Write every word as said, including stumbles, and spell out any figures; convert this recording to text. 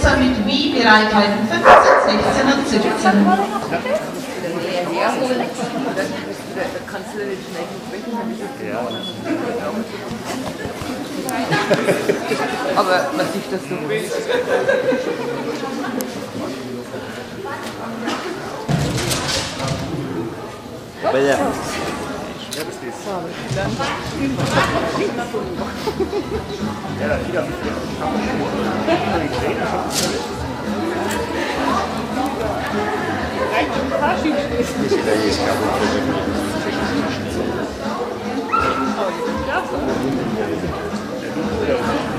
Übersetzer mit Wie bereithalten fünfzehn, sechzehn und siebzehn. Kannst du nicht schnell sprechen, wenn ich das ja. Aber man sieht das so. Aber ja. Ja,